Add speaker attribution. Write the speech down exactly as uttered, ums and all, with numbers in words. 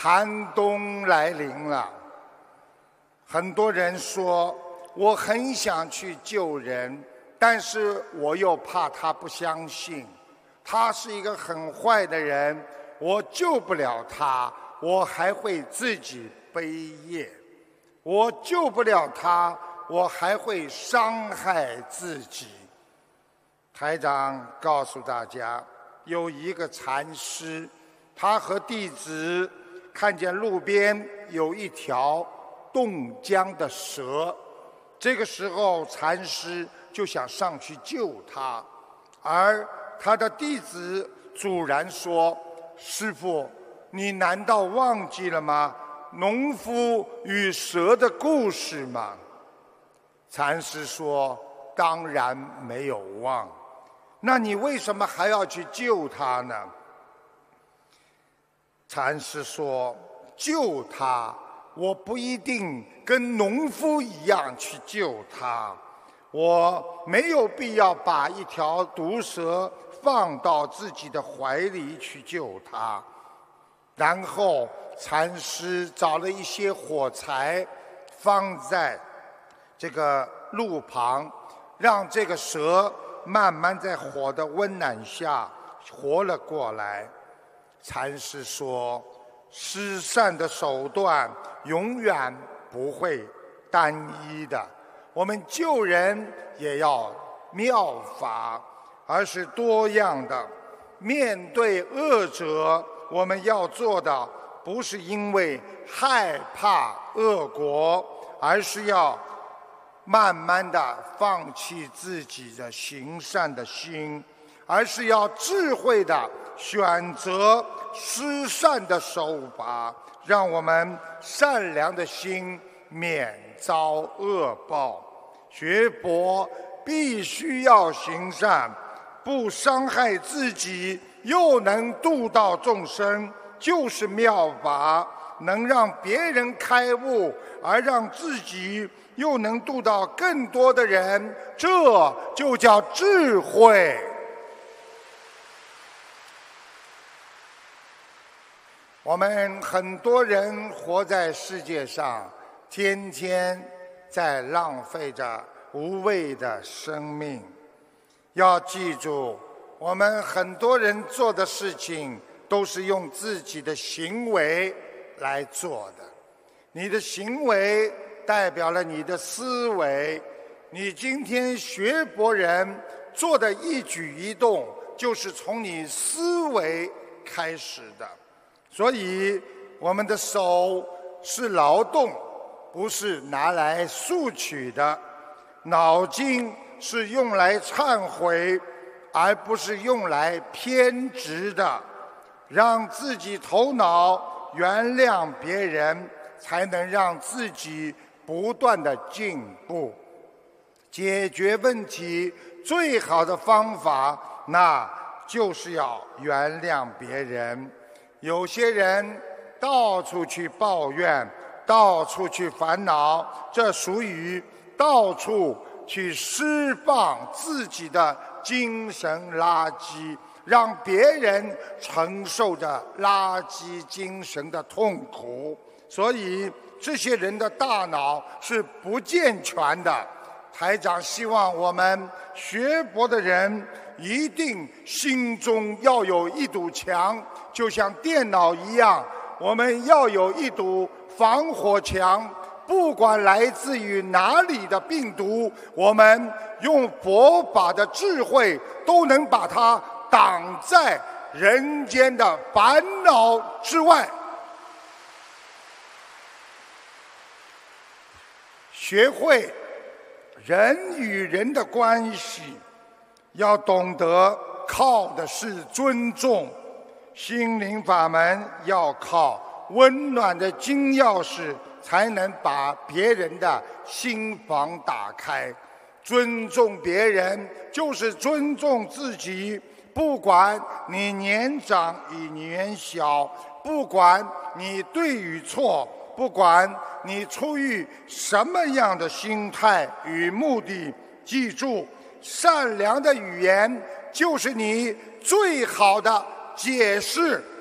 Speaker 1: 寒冬来临了。很多人说，我很想去救人，但是我又怕他不相信，他是一个很坏的人，我救不了他，我还会自己背业。我救不了他，我还会伤害自己。台长告诉大家，有一个禅师，他和弟子看见路边有一条冻僵的蛇，这个时候禅师就想上去救他，而他的弟子阻然说：师父，你难道忘记了吗？农夫与蛇的故事吗？禅师说：当然没有忘。那你为什么还要去救他呢？禅师说：救他，我不一定跟农夫一样去救他，我没有必要把一条毒蛇放到自己的怀里去救他。然后禅师找了一些火柴，放在这个路旁，让这个蛇慢慢在火的温暖下活了过来。禅师说，施善的手段永远不会单一的，我们救人也要妙法，而是多样的。面对恶者，我们要做的不是因为害怕恶果，而是要慢慢的放弃自己的行善的心，而是要智慧的选择施善的手法，让我们善良的心免遭恶报。学佛必须要行善，不伤害自己，又能度到众生，就是妙法。能让别人开悟，而让自己又能度到更多的人，这就叫智慧。我们很多人活在世界上，天天在浪费着无谓的生命。要记住，我们很多人做的事情都是用自己的行为来做的。你的行为代表了你的思维，你今天学佛人做的一举一动，就是从你思维开始的。所以我们的手是劳动，不是拿来索取的；脑筋是用来忏悔，而不是用来偏执的。让自己头脑原谅别人，才能让自己不断的进步。解决问题最好的方法，那就是要原谅别人。有些人到处去抱怨，到处去烦恼，这属于到处去释放自己的精神垃圾，让别人承受着垃圾精神的痛苦。所以这些人的大脑是不健全的。台长希望我们学佛的人一定心中要有一堵墙，就像电脑一样，我们要有一堵防火墙。不管来自于哪里的病毒，我们用佛法的智慧都能把它挡在人间的烦恼之外。学会人与人的关系，要懂得靠的是尊重。心灵法门要靠温暖的金钥匙，才能把别人的心房打开。尊重别人就是尊重自己，不管你年长与年小，不管你对与错，不管你出于什么样的心态与目的，记住，善良的语言就是你最好的解释